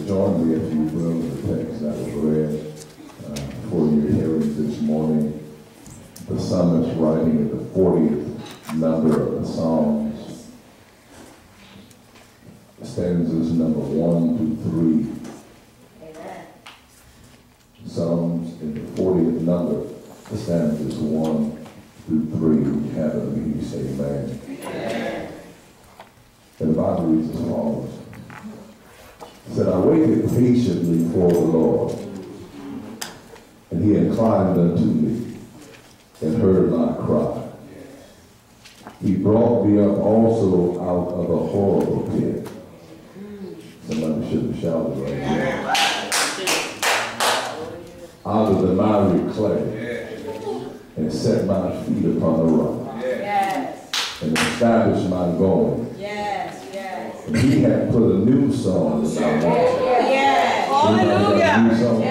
join me, if you will, in the text that was read for your hearing this morning. The psalmist writing in the 40th number of the Psalms, stanzas number 1 through 3. Amen. Psalms in the 40th number, the stanzas 1 through 3. We have it, and you say amen. Amen. And the Bible reads as follows. It said, I waited patiently for the Lord, and he inclined unto me, and heard my cry. He brought me up also out of a horrible pit. Somebody should have shouted right there. Out of the miry clay, and set my feet upon the rock, and established my going. And he had put a new song in my mouth. Hallelujah.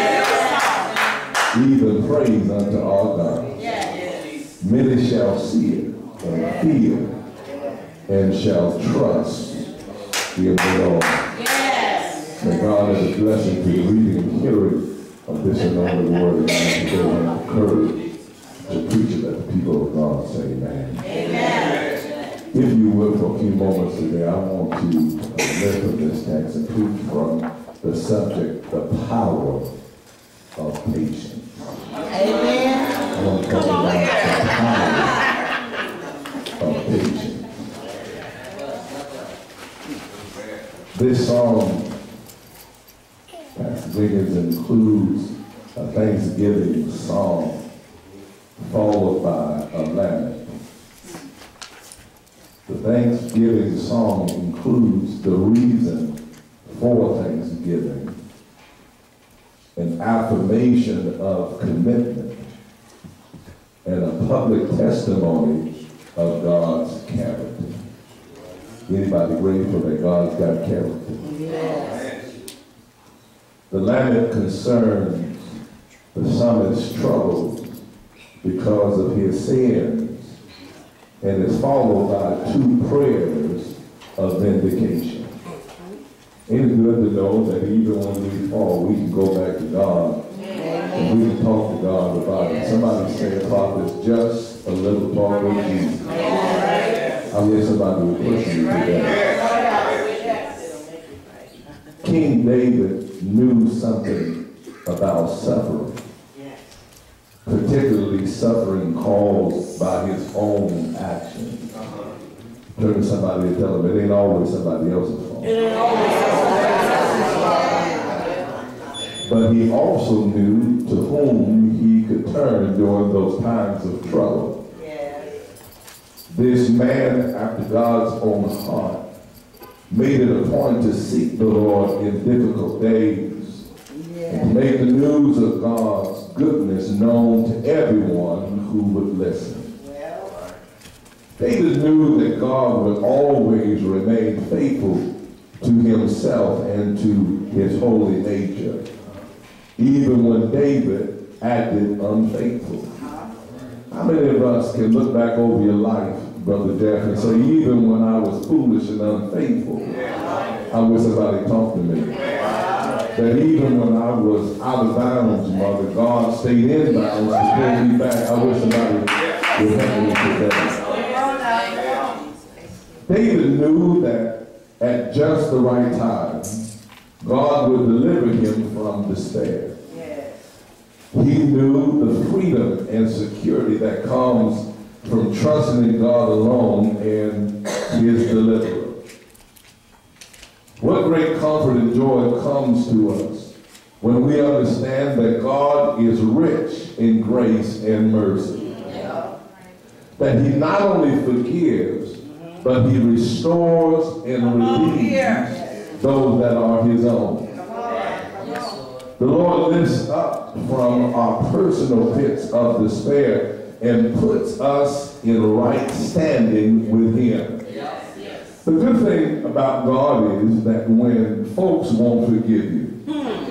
Even praise unto our God. Many shall see it and fear, and shall trust in the Lord. May God have a blessing to the reading and hearing of this anointed word, and I today encourage the preacher that the people of God say amen. Amen. If you will, for a few moments today, I want to lift up this text and preach from the subject, the power of patience. Amen. I want to talk about the power of patience. This psalm, Pastor Wiggins, includes a thanksgiving song followed by a lament. The Thanksgiving song includes the reason for Thanksgiving, an affirmation of commitment, and a public testimony of God's character. Anybody grateful that God's got character? Yes. The lament concerns the psalmist's troubles because of his sins, and is followed by 2 prayers of vindication. Ain't it good to know that even when we fall, we can go back to God and we can talk to God about it. Somebody say a prophet, just a little talk with Jesus. I wish somebody would push me to that. King David knew something about suffering, particularly suffering caused by his own actions. Turn to somebody and tell them it ain't always somebody else's fault. But he also knew to whom he could turn during those times of trouble. This man, after God's own heart, made it a point to seek the Lord in difficult days and to make the news of God's goodness known to everyone who would listen. David knew that God would always remain faithful to himself and to his holy nature, even when David acted unfaithful. How many of us can look back over your life, Brother Jeff, and say, even when I was foolish and unfaithful, I wish somebody talked to me. That even when I was out of bounds, Mother, God stayed in bounds to pull me back. I wish somebody would help me today. David knew that at just the right time, God would deliver him from despair. He knew the freedom and security that comes from trusting in God alone and his deliverer. What great comfort and joy comes to us when we understand that God is rich in grace and mercy. That he not only forgives, but he restores and redeems those that are his own. The Lord lifts up from our personal pits of despair and puts us in right standing with him. The good thing about God is that when folks won't forgive you,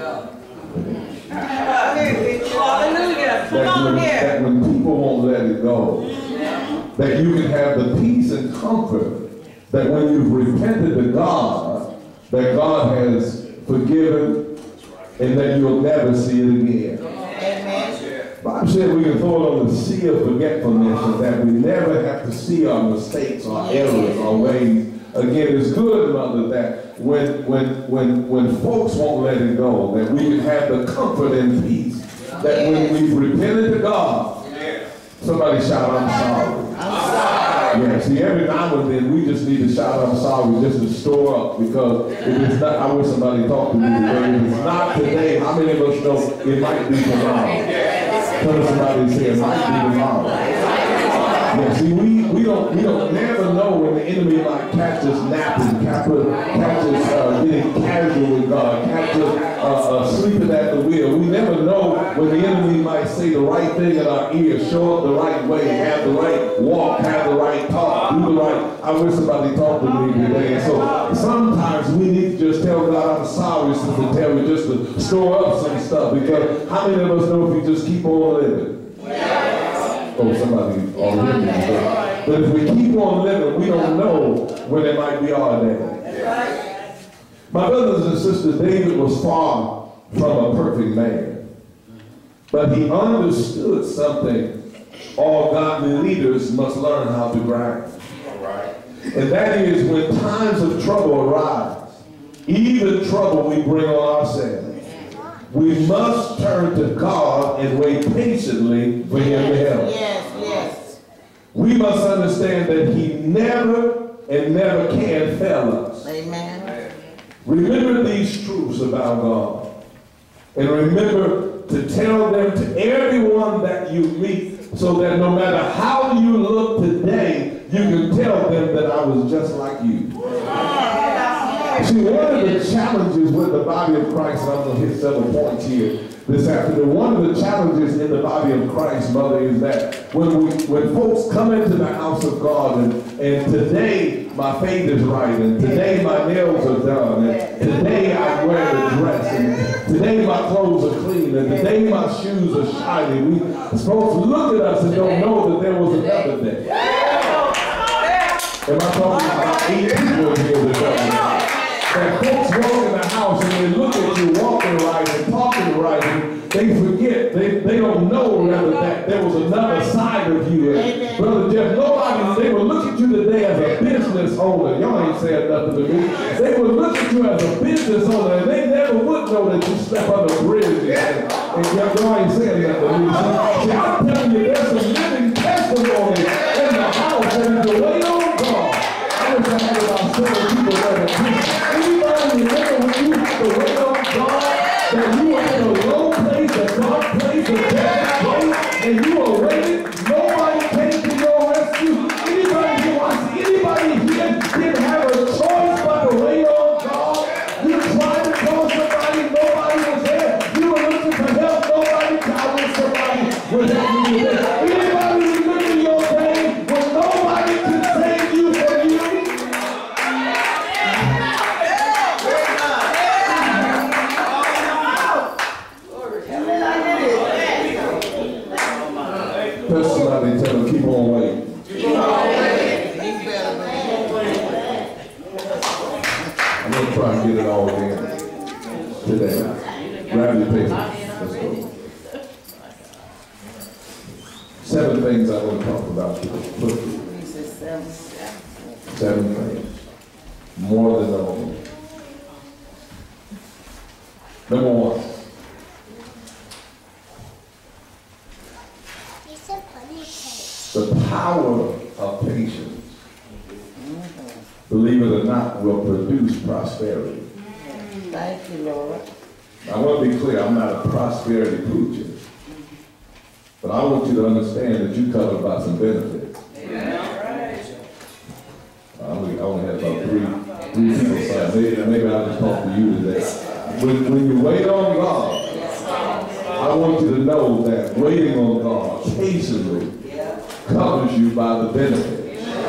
that when people won't let it go, that you can have the peace and comfort that when you've repented to God, that God has forgiven, and that you'll never see it again. Amen. Bible said we can throw it on the sea of forgetfulness, and that we never have to see our mistakes, our errors, our ways. Again, it's good, Mother, that when folks won't let it go, that we can have the comfort and peace. That when we've repented to God, somebody shout, I'm sorry. I'm sorry. Yeah, see, every now and then we just need to shout, I'm sorry, just to store up. Because if it's not, I wish somebody talked to me today. If it's not today, how many of us know it might be tomorrow? Tell somebody and say it might be tomorrow. Yeah, see, we don't never know when the enemy might catch us napping, catch us getting casual with God, catch us sleeping at the wheel. We never know when the enemy might say the right thing in our ear, show up the right way, have the right walk, have the right talk, do the right. I wish somebody talked to me today. And so sometimes we need to just tell God, I'm sorry, Sister Terry, just to store up some stuff. Because how many of us know if we just keep on living? Oh, somebody already. But if we keep on living, we don't know when it might be our day. My brothers and sisters, David was far from a perfect man. But he understood something all godly leaders must learn how to grasp. And that is when times of trouble arise, even trouble we bring on ourselves, we must turn to God and wait patiently for him to help. Yes, yes. We must understand that he never and never can fail us. Amen. Remember these truths about God. And remember to tell them to everyone that you meet, so that no matter how you look today, you can tell them that I was just like you. See, one of the challenges with the body of Christ, and I'm going to hit several points here this afternoon. One of the challenges in the body of Christ, Mother, is that when folks come into the house of God, and today my faith is right, and today my nails are done, and today I wear a dress, and today my clothes are clean, and today my shoes are shiny. We supposed to look at us and don't know that there was another day. Am I talking about 8 people here today? That folks walk in the house and they look at you walking right and talking right, and they forget, they don't know rather that there was another side of you. And Brother Jeff, they will look at you today as a business owner. Y'all ain't saying nothing to me. They will look at you as a business owner, and they never would know that you slept on the bridge. And y'all ain't saying nothing to me. See, I'm telling you, there's some living testimony in the house that is the way on God. I wish I had about 7 people that anybody remember when you had to wait on God, that you were in a low place, a dark place, a bad place, and you were waiting? Nobody came to your rescue. Anybody who wants, anybody here didn't have a choice but to wait on God? You tried to call somebody, nobody was there. You were looking for help, nobody called somebody was helping you there. Anybody remember your day when nobody could save you from you? Tell somebody, tell them, keep on waiting. I'm going to try and get it all in today. Grab your paper. Let's go. 7 things I want to talk about today. 7 things. More than normal. Number 1. The power of patience, believe it or not, will produce prosperity. Thank you, Lord. I want to be clear, I'm not a prosperity preacher. But I want you to understand that you covered by some benefits. I only had about three people say, maybe I'll just talk to you today. When you wait on God, I want you to know that waiting on God patiently covers you by the benefits.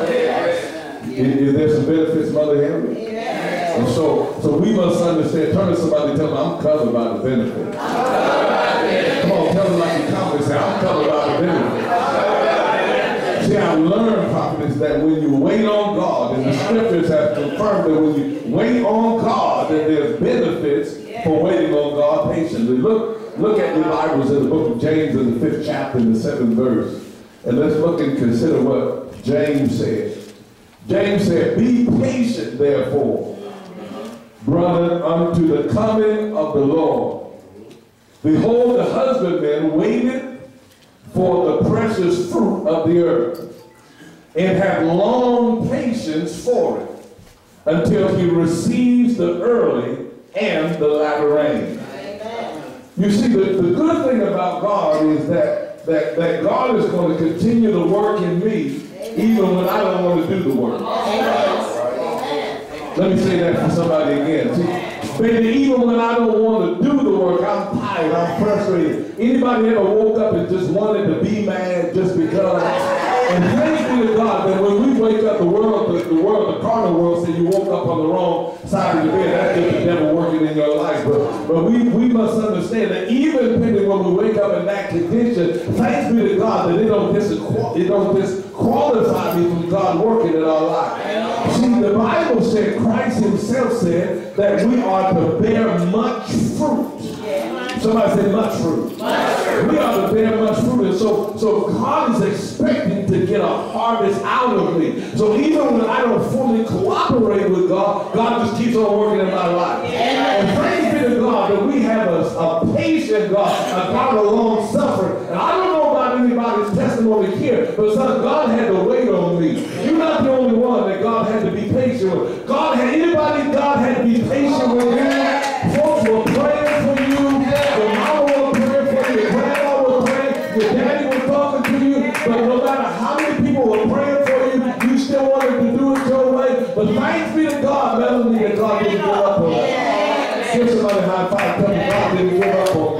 Is there some benefits, Mother Henry? And so we must understand. Turn to somebody and tell them, I'm covered by the benefits. Come on, tell them like you come and say, I'm covered by the benefits. See, I've learned, prophets, that when you wait on God, and the scriptures have confirmed that when you wait on God, that there's benefits for waiting on God patiently. Look at your Bibles in the book of James in the 5th chapter in the 7th verse. And let's look and consider what James said. James said, be patient, therefore, brother, unto the coming of the Lord. Behold, the husbandman waited for the precious fruit of the earth, and have long patience for it, until he receives the early and the latter rain. Amen. You see, the good thing about God is that God is going to continue to work in me, even when I don't want to do the work. Let me say that for somebody again. See, baby, even when I don't want to do the work, I'm tired, I'm frustrated. Anybody ever woke up and just wanted to be mad just because? And thanks be to God that when we wake up, the carnal world says you woke up on the wrong side of the bed. That's just the devil working in your life. But we must understand that even depending when we wake up in that condition, thanks be to God that it don't disqualify me from God working in our life. See, the Bible said, Christ himself said that we are to bear much fruit. Somebody say much fruit. We are to bear much fruit. And so God is expecting to get a harvest out of me. So even when I don't fully cooperate with God, God just keeps on working in my life. And thanks be to God that we have a patient God, a God of long suffering. And I don't know about anybody's testimony here, but son, God had to wait on me. You're not the only one that God had to be patient with. God had to be patient with you. Folks were praying for you. Your mama was praying for you. Your grandma was praying. Your daddy was talking to you. But no matter how many people were praying for you, you still wanted to do it your way. But thanks be to God, Melanie, that God didn't give up on us. Give somebody a high five. Tell me God didn't give up on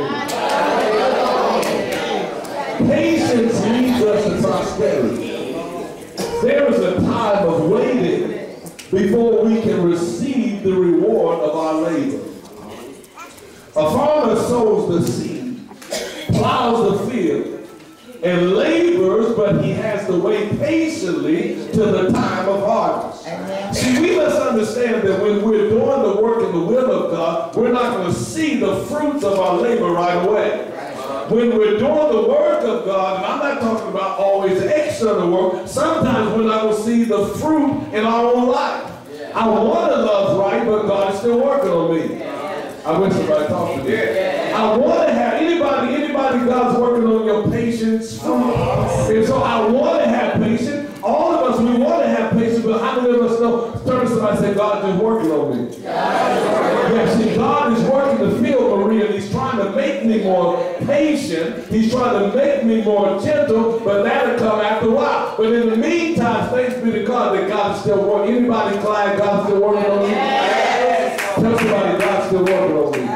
me. Patience leads us to prosperity. There is a time of waiting before we can receive the reward of our labor. A farmer sows the seed, plows the field, and labors, but he has to wait patiently till the time of harvest. See, we must understand that when we're doing the work in the will of God, we're not going to see the fruits of our labor right away. When we're doing the work of God, and I'm not talking about always external work, sometimes we're not going to see the fruit in our own life. I want to love right, but God is still working on me. I wish somebody talked to me. I want to have anybody God's working on your patience. And so I want to have patience. All of us, we want to have patience, but how many of us know? Turn to somebody and say, God is working on me. Yeah, see, God is working the field, Maria, and he's trying to make me more patient. He's trying to make me more gentle, but that'll come after a while. But in the meantime, thanks be to God that God is still working. Anybody glad God's still working on me? Tell somebody God's still working on me.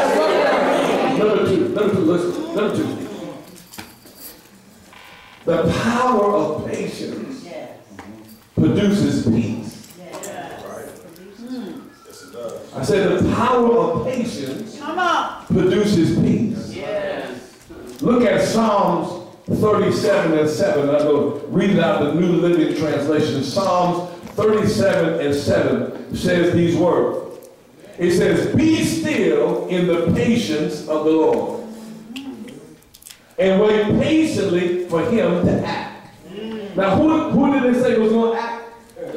Number two, listen. Number two. The power of patience produces peace. I said the power of patience produces peace. Look at Psalms 37 and 7. I'm going to read it out the New Living Translation. Psalms 37 and 7 says these words. It says, be still in the patience of the Lord, and wait patiently for him to act. Now, who did they say was going to act?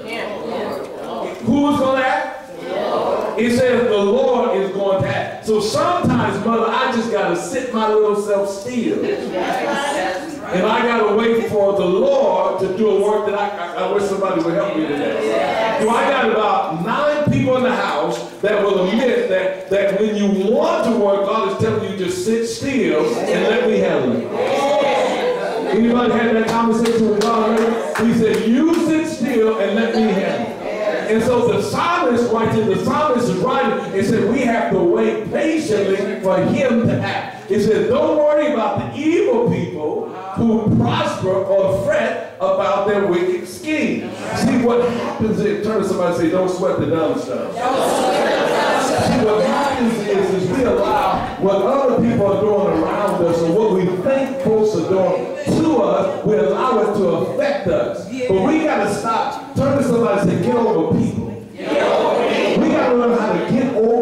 Who was going to act? It says the Lord is going to act. So sometimes, mother, I just got to sit my little self still. And I got to wait for the Lord to do a work that I wish somebody would help me today. So I got about 9 people in the house that will admit that when you want to work, God is telling you just sit still and let me handle it. Anybody had that conversation with God? He said, you sit still and let me handle it. And so the psalmist writes, the psalmist is writing and said we have to wait patiently for him to act. He said, don't worry about the evil people who prosper or fret about their wicked schemes. See, what happens is, turn to somebody and say, don't sweat the dumb stuff. See, what happens is we allow what other people are doing around us and what we think folks are doing to us, we allow it to affect us. But we got to stop. Turn to somebody and say, get over people. We got to learn how to get over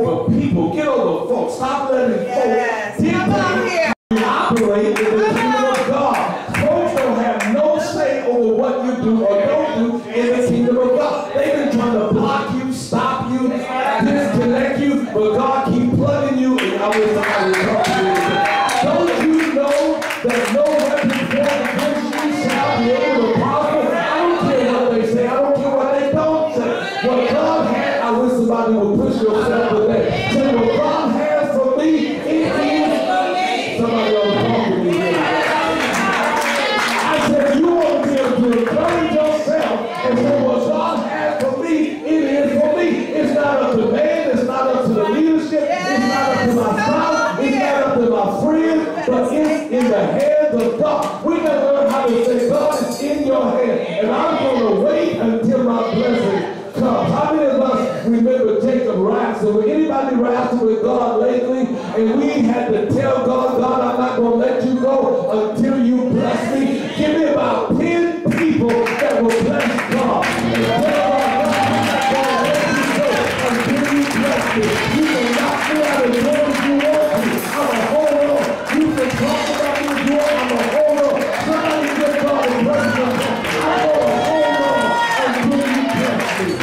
God, we gotta learn how to say, God, it's in your hand, and I'm gonna wait until my blessing comes. How many of us remember Jacob wrestled? Anybody wrestled with God lately? And we had to tell God, God, I'm not gonna let you go until you bless me. Give me about 10 people that will bless God. And tell God, God, I'm not gonna let you go until you bless me. You can knock me out of the door if you want to. I'm a hold on. You can talk about me if you want. I'm a hold on. Somebody give God a blessing. I'm gonna hold on until you bless me.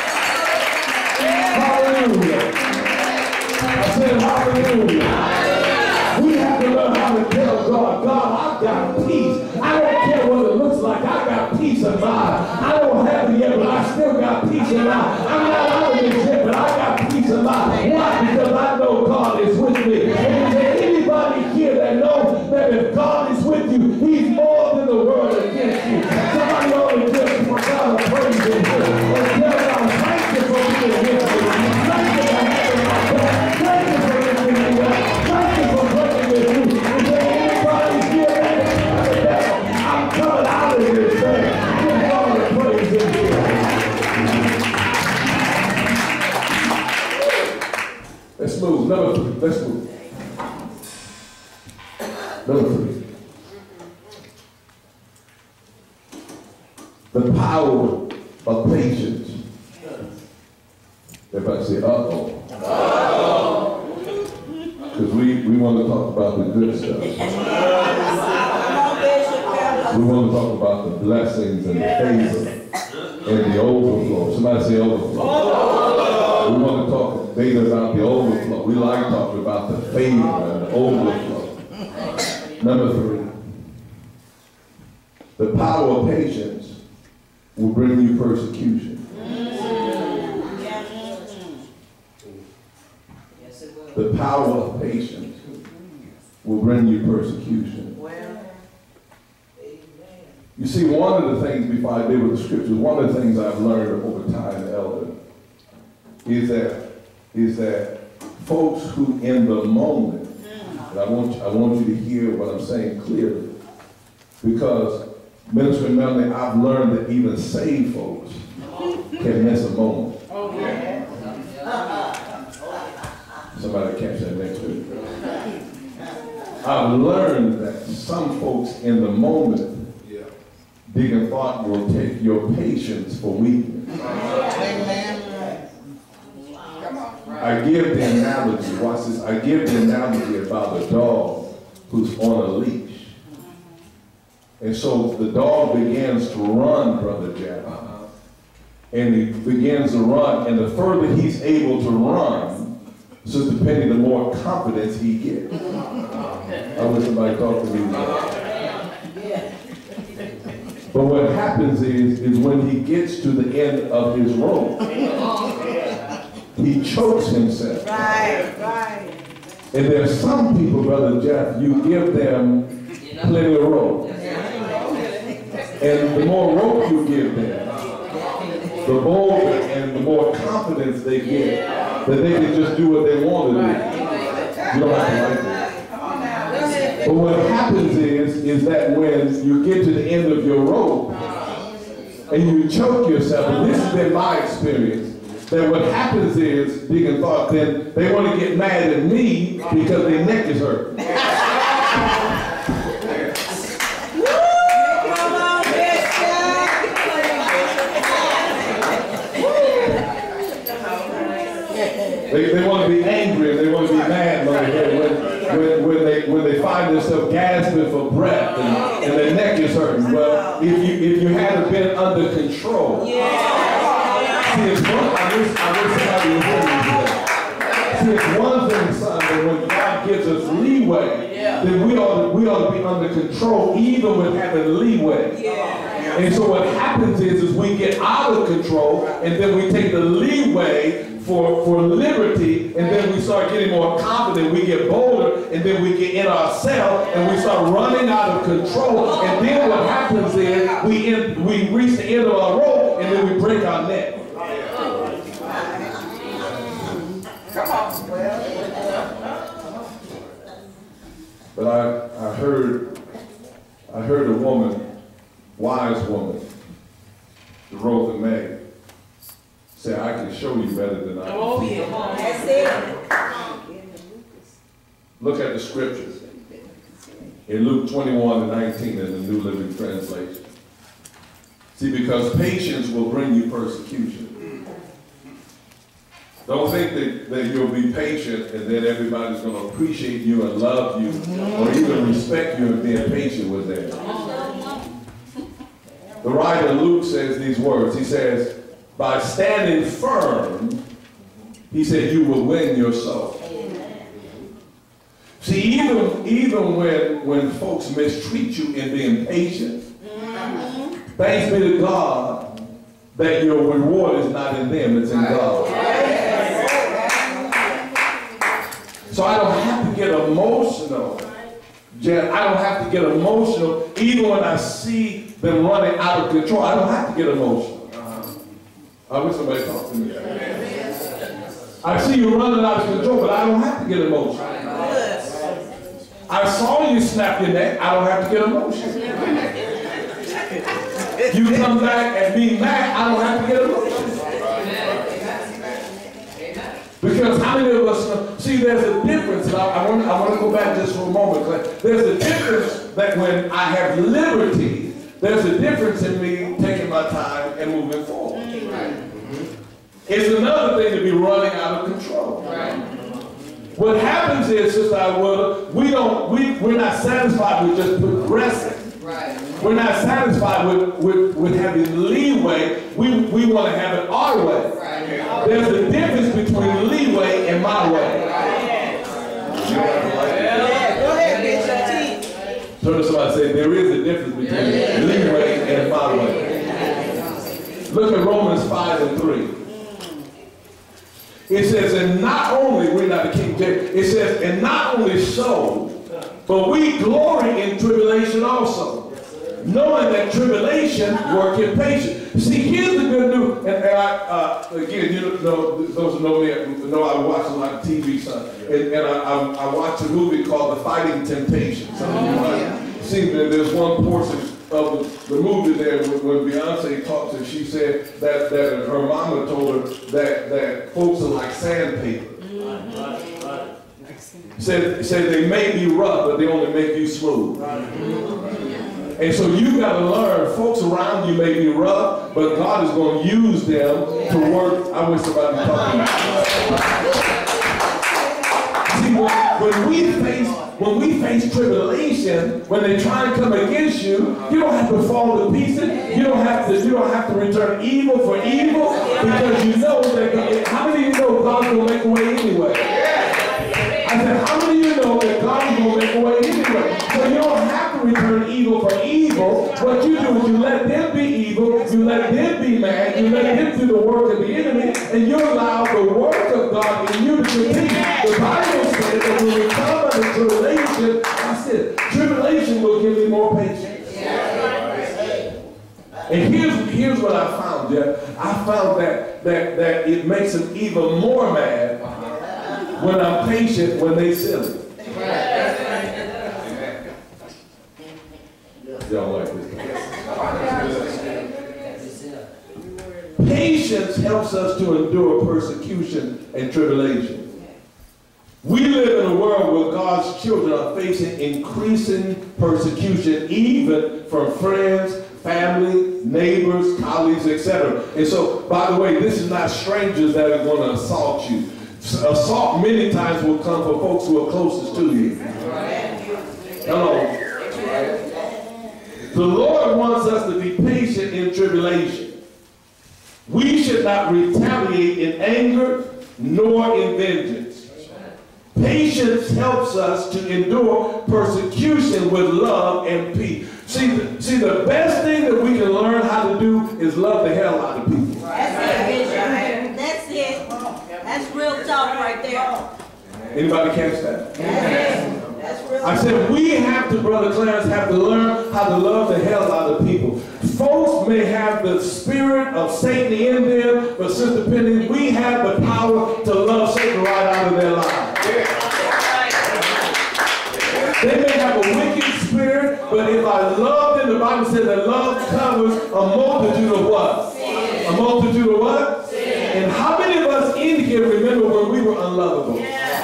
Hallelujah. I said hallelujah. We have to learn how to tell God, God, I've got peace. I don't care what it looks like. I got peace in mind. I don't have it yet, but I still got peace in mind. I'm not out of this yet, but I got peace in mind. Why? Because I know God is with me. And is there anybody here that knows that if God is with you, he's more than the world against you? Somebody ought to just for God to praise him. And tell God, thank you for being with me. Thank you for having my back. Thank you for lifting me up. Thank you for bringing me through. Is there anybody here that I'm coming out of this thing? Give God a praise in here. Let's move. Number 3. Let's move. Number 3. The power of patience. Everybody say, uh-oh. Because we want to talk about the good stuff. We want to talk about the blessings and the favor and the overflow. Somebody say overflow. We want to talk things about the overflow. We like talking about the favor and the overflow. Number 3. The power of patience will bring you persecution. The power of patience will bring you persecution. You see, one of the things, before I deal with the scriptures, one of the things I've learned over time, Elder, is that folks who in the moment, and I want you to hear what I'm saying clearly, because Minister Melanie, I've learned that even saved folks can miss a moment. Somebody catch that next week. I've learned that some folks in the moment, Deacon Thought will take your patience for weakness. I give the analogy, watch this, I give the analogy about a dog who's on a leash. And so the dog begins to run, Brother Jack. And he begins to run, and the further he's able to run, Sister Penny, the more confidence he gets. I wish somebody talk to me. But what happens is when he gets to the end of his rope, he chokes himself. Right. And there's some people, Brother Jeff, you give them plenty of rope. And the more rope you give them, the bolder and the more confidence they get that they can just do what they want to do. You don't have to like it. But what happens is that when you get to the end of your rope and you choke yourself, and this has been my experience, that what happens is, Deacon Thought, then they want to get mad at me because their neck is hurt. They want to be angry and they want to be mad when they find themselves gasping for breath and their neck is hurting. Well, if you hadn't been under control, see, it's one, I wish somebody would hear me today. See, it's one thing, son, that when God gives us leeway, then we ought to be under control even with having leeway. And so what happens is we get out of control and then we take the leeway for liberty, and then we start getting more confident, we get bolder, and then we get in ourselves, and we start running out of control, and then what happens is we reach the end of our rope, and then we break our neck. Come on. But I I heard a woman, wise woman, Dorothy May, say, I can show you better than I can. Oh, yeah. That's it. Look at the scriptures. In Luke 21:19 in the New Living Translation. See, because patience will bring you persecution. Don't think that you'll be patient and then everybody's going to appreciate you and love you or even respect you and being patient with them. The writer Luke says these words. He says, by standing firm, he said, you will win your soul. See, even when folks mistreat you in being patient, thanks be to God that your reward is not in them, it's in God. So I don't have to get emotional. Jen, I don't have to get emotional even when I see them running out of control. I don't have to get emotional. I wish somebody talked to me. I see you running out of control, but I don't have to get emotional. I saw you snap your neck. I don't have to get emotional. You come back and be mad. I don't have to get emotional. Because how many of us know? See, there's a difference. And I want to go back just for a moment. There's a difference that when I have liberty, there's a difference in me taking my time and moving forward. It's another thing to be running out of control. What happens is, Sister Iwilla, we're not satisfied with just progressing. We're not satisfied with having leeway. We want to have it our way. There's a difference between leeway and my way. Go ahead, bitch. Turn to somebody and say, there is a difference between leeway and my way. Look at Romans 5:3. It says, and not only, we're not the King James, it says, and not only so, but we glory in tribulation also, knowing that tribulation worketh patience. See, here's the good news, and I, again, you know, those who know me know I watch a lot of TV stuff, and I watched a movie called The Fighting Temptations. Some of you might see that there's one portion of the movie there when Beyonce talked to her, she said that her mama told her that folks are like sandpaper. Said they may be rough, but they only make you smooth. And so you got to learn, folks around you may be rough, but God is going to use them to work. I wish somebody was talking. See, when we face tribulation, when they try to come against you, you don't have to fall to pieces. You don't have to return evil for evil, because you know that. How many of you know God's going to make a way anyway? I said, how many of you know that God's going to make a way anyway? So you don't have to return evil for evil. What you do is you let them be evil, you let them be mad, you let them do the work of the enemy, and you allow the work of God in you to continue. The Bible says that when we come under tribulation, I said, tribulation will give you more patience. And here's what I found, Jeff. I found that it makes them even more mad when I'm patient when they silly. Y'all like this? Patience helps us to endure persecution and tribulation. We live in a world where God's children are facing increasing persecution, even from friends, family, neighbors, colleagues, etc. And so, by the way, this is not strangers that are going to assault you. Assault many times will come from folks who are closest to you. Hello. The Lord wants us to be patient in tribulation. We should not retaliate in anger nor in vengeance. Patience helps us to endure persecution with love and peace. See, the best thing that we can learn how to do is love the hell out of people. That's it. That's it. That's real talk right there. Anybody catch that? That's real. I said we have to, Brother Clarence, have to learn how to love the hell out of people. Folks may have the spirit of Satan in them, but Sister Penny, we have the power to love Satan right out of their lives. They may have a wicked spirit, but if I love love, then the Bible says that love covers a multitude of what? Sin. A multitude of what? Sin. And how many of us in here remember when we were unlovable?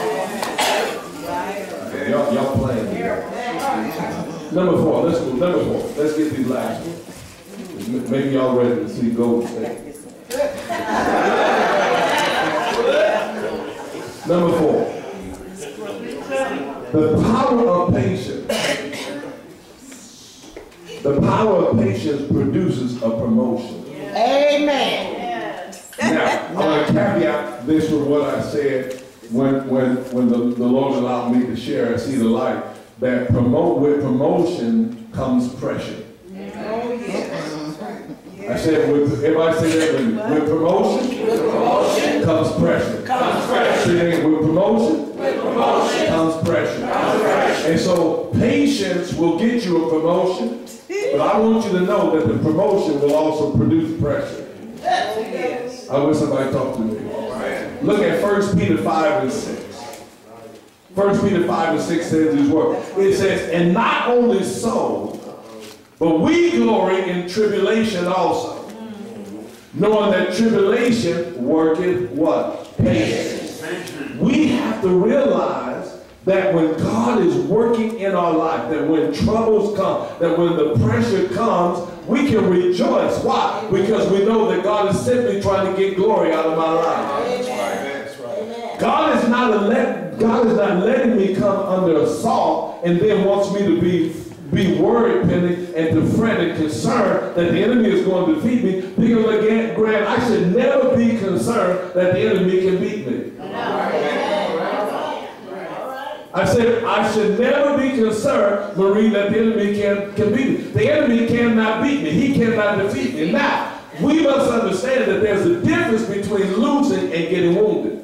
Yeah. Y'all playing here. Number 4, let's go. Number 4. Let's get these last ones. Maybe y'all ready to see Golden State. Number 4. The power of patience. The power of patience produces a promotion. Amen. Now, I'm going to caveat this with what I said when the Lord allowed me to share and see the light, that with promotion comes pressure. I said, everybody say that with promotion comes pressure. With promotion comes pressure. And so patience will get you a promotion, but I want you to know that the promotion will also produce pressure. I wish somebody talked to me. Look at 1 Peter 5 and 6. 1 Peter 5 and 6 says these words. It says, and not only so, but we glory in tribulation also, knowing that tribulation worketh what? Patience. We have to realize that when God is working in our life, that when troubles come, that when the pressure comes, we can rejoice. Why? Because we know that God is simply trying to get glory out of my life. That's right. God is not letting me come under assault and then wants me to be worried, Penny, and to fret and concerned that the enemy is going to defeat me. Because again, Grant, I should never be concerned that the enemy can beat me. I said I should never be concerned, Marie, that the enemy can beat me. The enemy cannot beat me. He cannot defeat me. Now, we must understand that there's a difference between losing and getting wounded.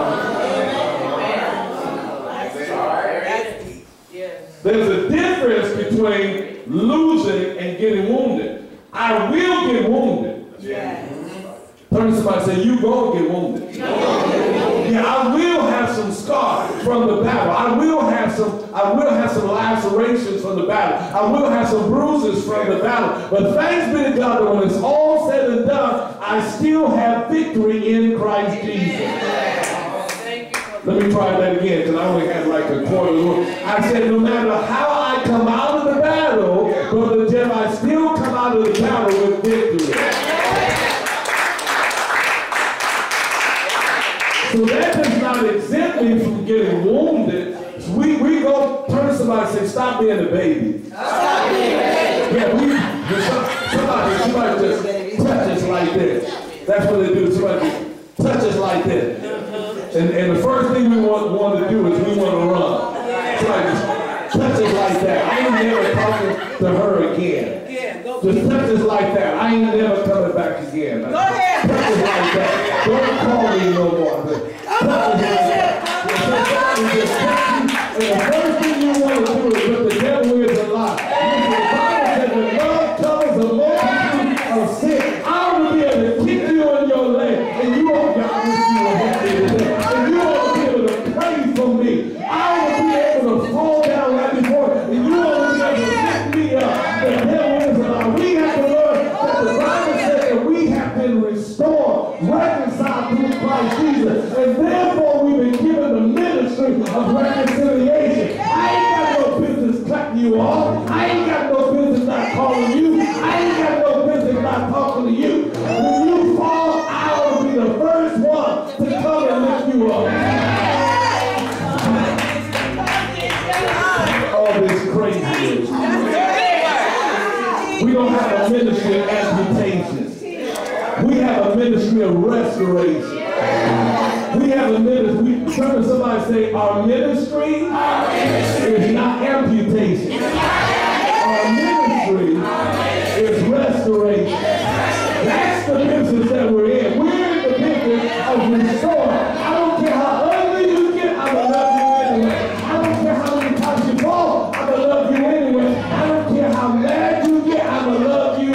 There's a difference between losing and getting wounded. I will get wounded. Turn to somebody and say, you gonna get wounded. Yeah, I will have some scars from the battle. I will have some lacerations from the battle. I will have some bruises from the battle. But thanks be to God that when it's all said and done, I still have victory in Christ Jesus. Let me try that again, because I only had like a quarter of the word. I said, no matter how I come out of the battle, Brother Jeff, I still come out of the battle with victory. So that does not exempt me from getting wounded. So we go turn to somebody and say, stop being a baby. Stop being a baby. Yeah, somebody just touch us like this. That's what they do. Somebody just touch us like this. And the first thing we want to do is we want to run. Somebody just touch us like that. I ain't never talking to her again. Just touch us like that. I ain't never coming back again. Go ahead. Touch us like that. Don't call me no more. Touch us like that. And the first thing you want to do is put the devil is a lie. The Bible says that love covers a multitude of sin. I want to be able to kick you in your leg, and you won't get with you and happy today. And you won't be able to pray for me. I want to be able to fall down right before, and you want to be able to lift me up. The devil is a lie. We have to learn that the Bible says that we have been restored, reconciled through Christ Jesus, and therefore we've been given the ministry of reconciliation. I ain't got no business cutting you off. I ain't got no business not calling you. I ain't got no business not talking to you. When you fall, I will be the first one to come and lift you up. All this craziness. We don't have a ministry of amputation. We have a ministry of restoration. We have a ministry. Turn to somebody and say, our ministry is not amputation. Our ministry is restoration. That's the business that we're in. We're in the business of restoring. I don't care how ugly you get, I will love you anyway. I don't care how many times you fall, I will love you anyway. I don't care how mad you get, I will love you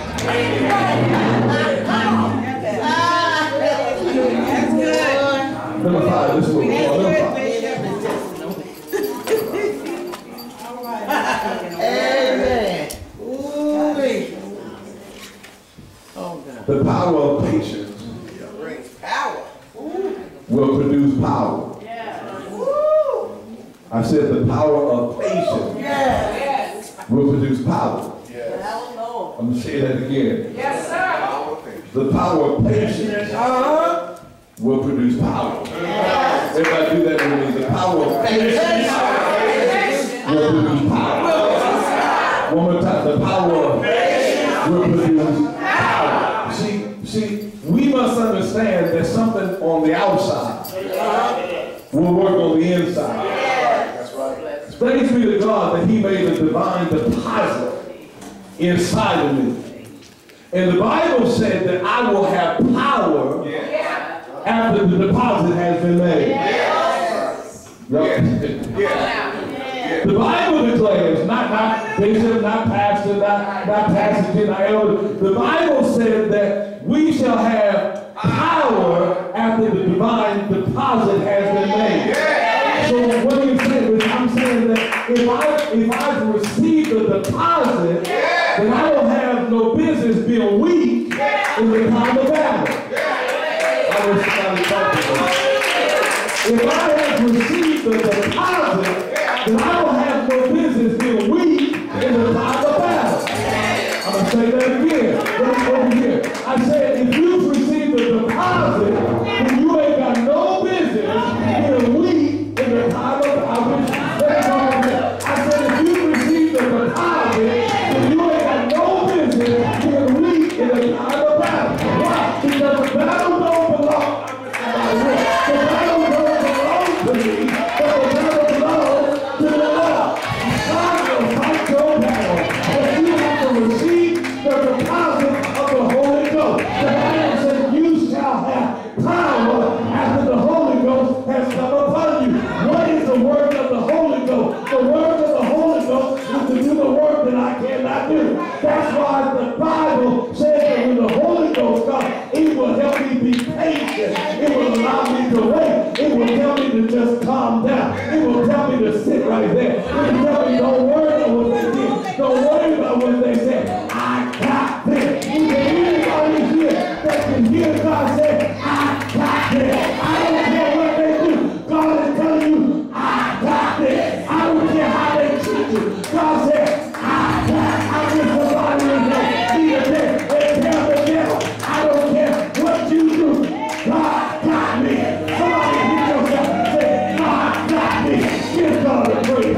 Number 5, this one. Number 5. The power of patience brings power. will produce power. I said the power of patience will produce power. I'm going to say that again. Yes, sir. The power of patience will produce power. Everybody do that with me. The power of patience will produce power. One more time. The power of patience will produce power. See, we must understand that something on the outside will work on the inside. That's right. Thanks be to God that he made a divine deposit inside of me. And the Bible said that I will have power after the deposit has been made. The Bible declares, not bishop, not pastor, not pastor, not elder. The Bible said that we shall have power after the divine deposit has been made. So what are you saying? I'm saying that if I've received the deposit, then I don't have no business being weak in the time of battle. I wish somebody talked to me. If I have received the deposit, then I don't have no business being weak in the time of battle. I'm going to say that again. Over here. I said, if you've received the deposit, then you ain't got no business being weak in the time of battle. I said, if you've received the deposit, then you ain't got no business being weak in the time of battle. Why? Because the battle don't belong. The battle don't belong to me, but the battle belongs to the Lord. God will fight your battle, but you have to receive the deposit of the Holy Ghost. The Bible says you shall have power after the Holy Ghost has come upon you. What is the work of the Holy Ghost? The work of the Holy Ghost is to do the work that I cannot do. That's why the Bible says that when the Holy Ghost comes, it will help me be patient. It will allow me to wait. It will tell me to just calm down. It will tell me to sit right there. It will tell me don't worry about what they did. Don't worry about what they said. I got this. Is there anybody here that can hear God say, I got this? I don't care what they do. God is telling you, I got this. I don't care how they treat you. God said, I just somebody in there. Either there and tell the devil, I don't care what you do. God got me. Somebody hit yourself and say, God got me. Give God a praise.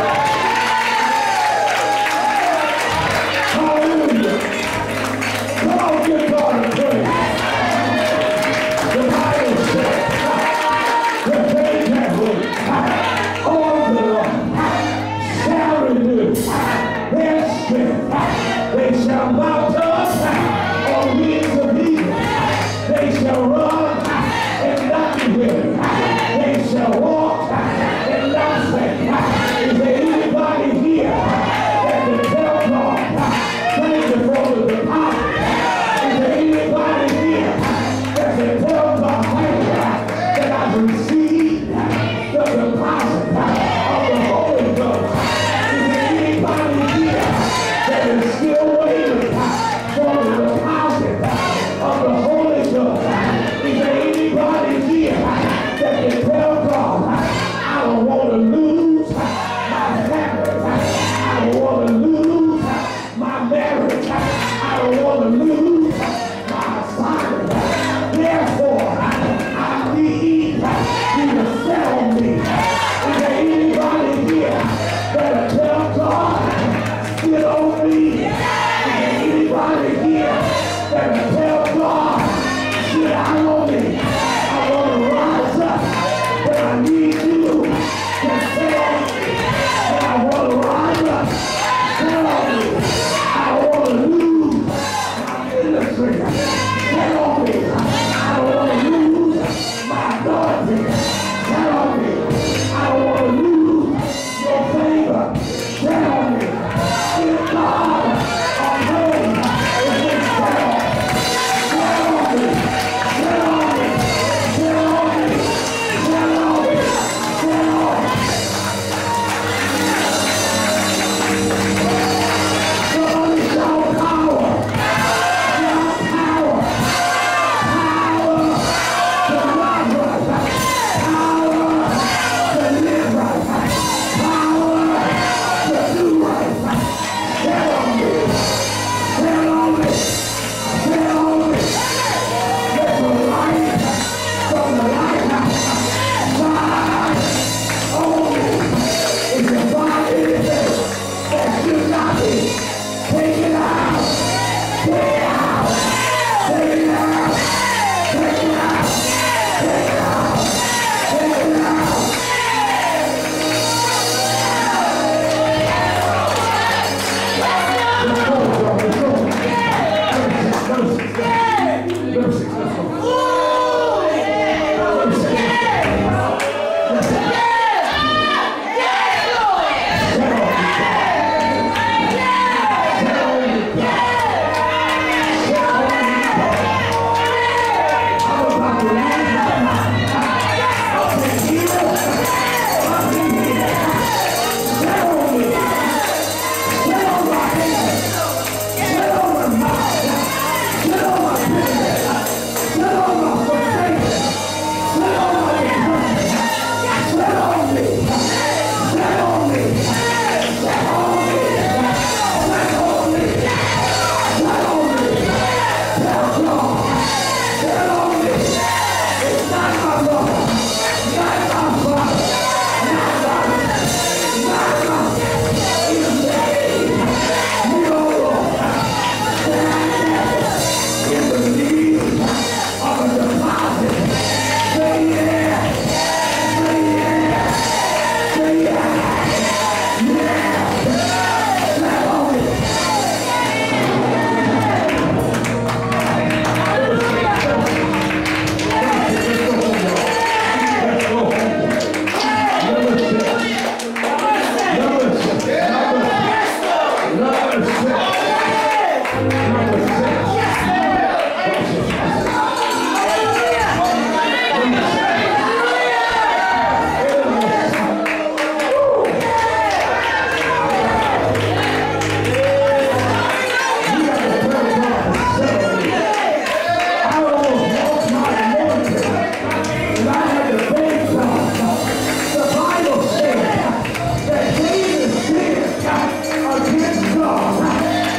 Hallelujah. Come on, give God a praise. The Bible says, the faith that will all the Lord shall renew their strength. They shall mount up on wings of eagles. They shall run and not be weary. They shall walk and not faint. Is there anybody here that can tell God, thank you for the deposit? Is there anybody here that can tell God, thank you that I've received the deposit of the Holy Ghost? Is there anybody here that is still waiting for the deposit of the Holy Ghost? Is there anybody here that can tell God, against God.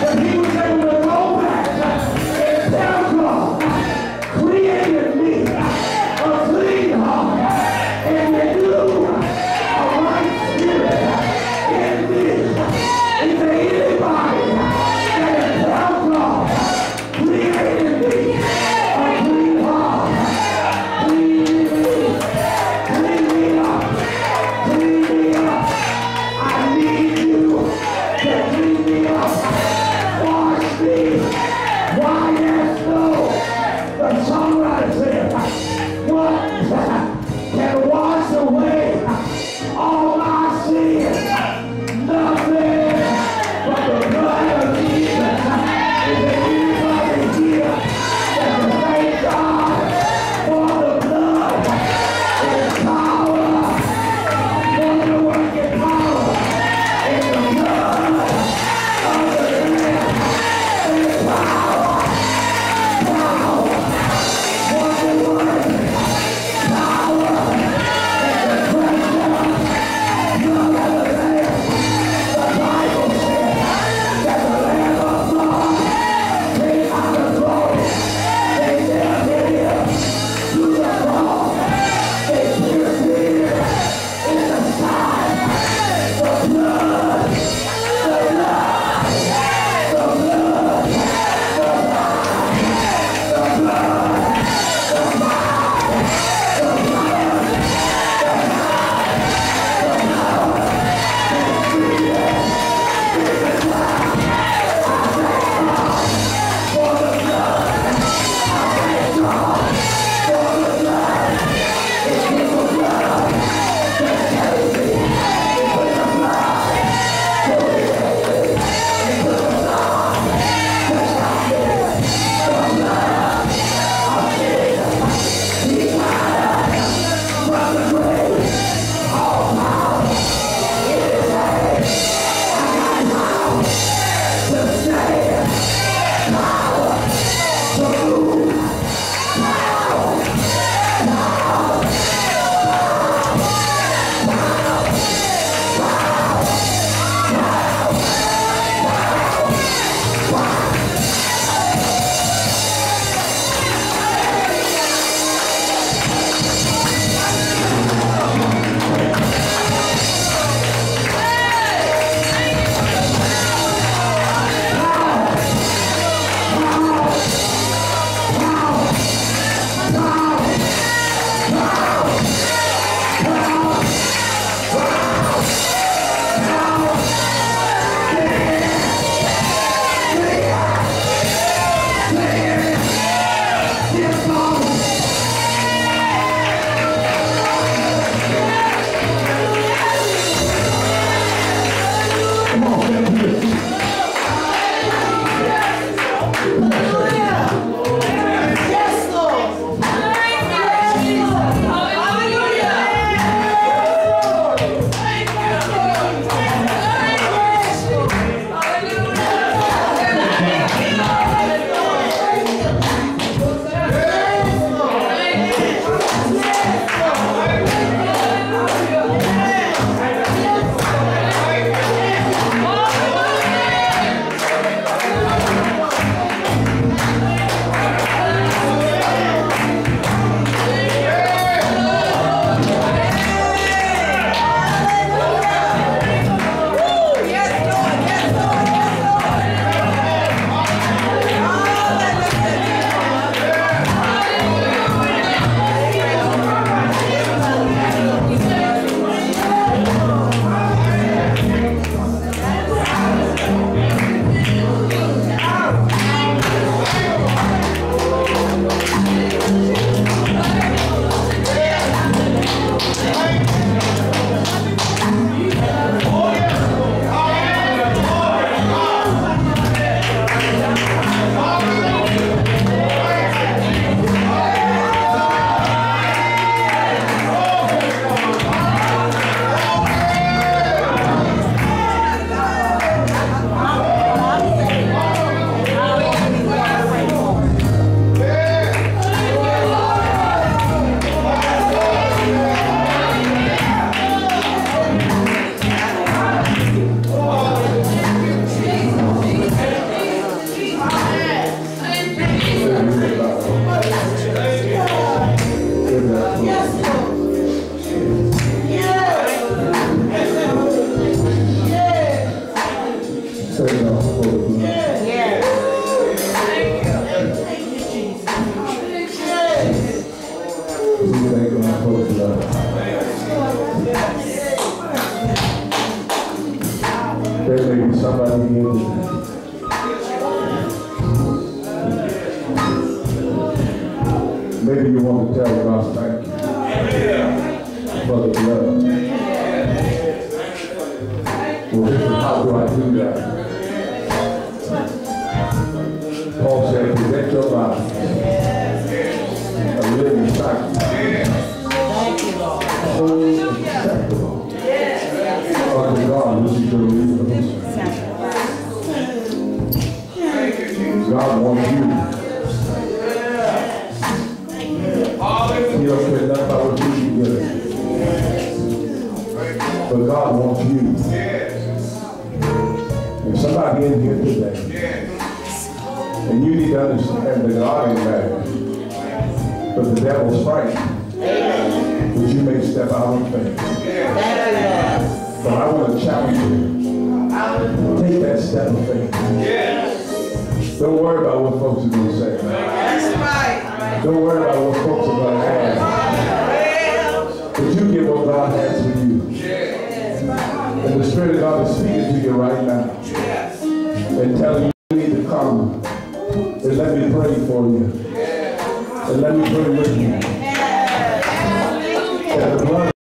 your life a living sacrifice, holy and acceptable unto God, which is your reasonable service. God wants you. He don't care nothing about what you can get. But God wants you. And somebody in here today, and you need to understand that God ain't mad, but the devil's frightened. But you may step out on faith. But I want to challenge you. Take that step of faith. Don't worry about what folks are going to say. Don't worry about what folks are going to ask. But you get what God has for you. And the Spirit of God is speaking to you right now. And telling you need to come. And let me pray for you. And let me pray with you.